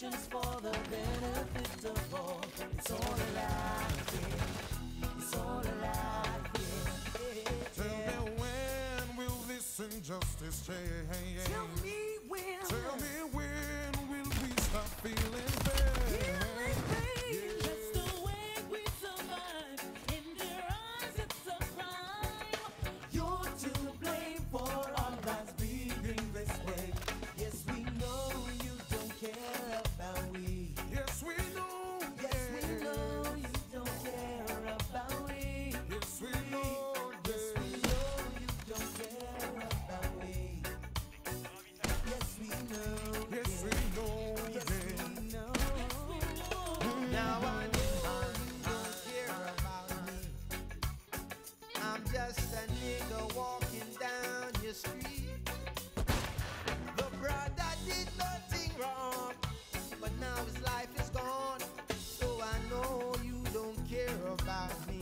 solutions for the benefit of all. It's all alive, yeah. It's all alive, yeah. Tell me when will this injustice change? Tell me when. Tell me when will we stop feeling bad? Feeling pain. Yeah. That's the way we survive. In their eyes, it's a crime. You're to blame for our lives being this way. Yes, we know you don't care about we. Yes, we know. Yes, we know you don't care about we. Yes, we know. Yes, we know you don't care about we. Yes, we know. Yes, we know. Yes, we know. Now I know you don't care about me. I'm just a nigga walking down your street. The brother did nothing wrong, but now his life is gone. So I know you don't care about me.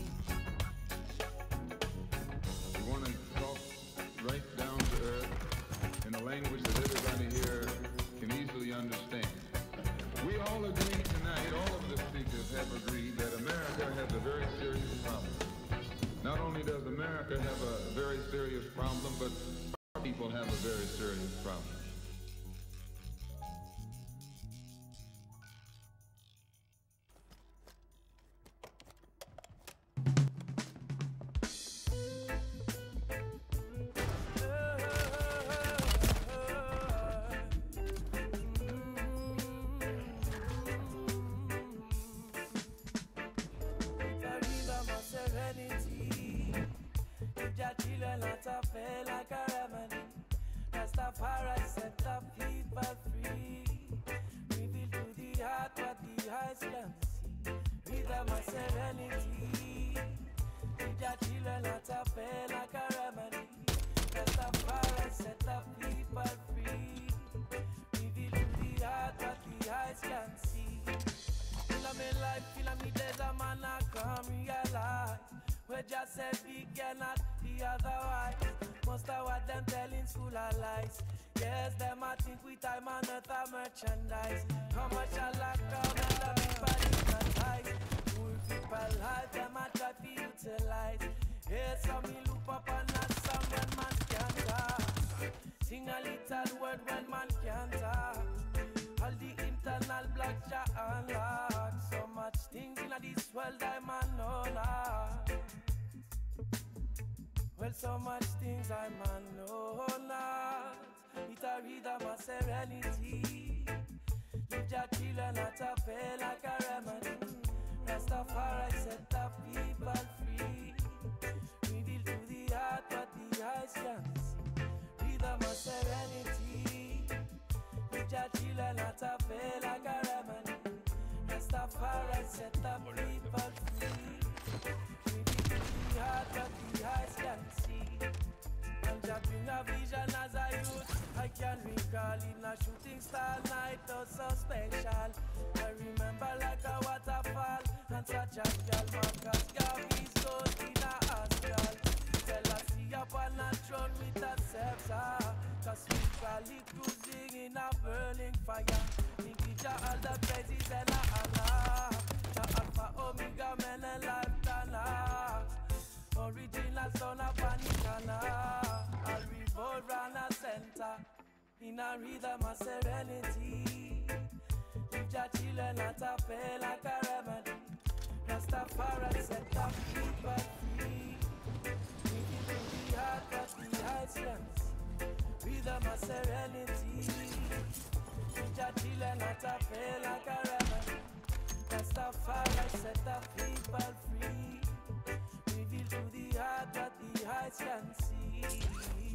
We want to talk right down to earth in a language that everybody here can easily understand. We all agree tonight, all of the speakers have agreed that America has a very serious problem. Not only does America have a very serious problem, but our people have a very serious problem. Rastafari set the people free. Reveal to the heart what the eyes can see. Rhythm of serenity. Teach your children how to pay like a remedy. Rastafari set the people free. Reveal to the heart what the eyes can see. Feel me life, feel me days, a man I come realize. We just said we cannot be otherwise. Most of what them telling school are lies. Yes, them I think we time and not a merchandise. Commercial lockdown and the people hypnotize. Poor people life, them I try to utilize. Yes, some me loop up on that song when man can't talk. Sing a little word when man can't talk. All the internal blocks are unlocked. So much things in this world I man know not. Well, so much things I man know not. It a rhythm of serenity. Leave your children not a pay like a remedy. Rastafari set the people free. Reveal to the heart what the eyes can see. Rhythm of serenity. Leave your children not a pay like a remedy. Rastafari set the people free. Heart that the eyes can see. And just bring a vision as a youth. I can recall in a shooting star night, oh so special. I remember like a waterfall and such a girl. Marcus Garvey's ghost in a astral. Tell us see up on a throne with a scepter. Cause we probably cruising in a burning fire. Think each all the praises and a honor. The Alpha Omega men and life dana. Original son of Panicana. I'll revolve round a center. In a rhythm of serenity. Leave your children not a pay like a remedy. Rastafari set the people free. Make it in the heart of the Icelands. Rhythm of serenity. Leave your children not a pay like a remedy. Rastafari set the people free. Reveal to the heart that the eyes can see.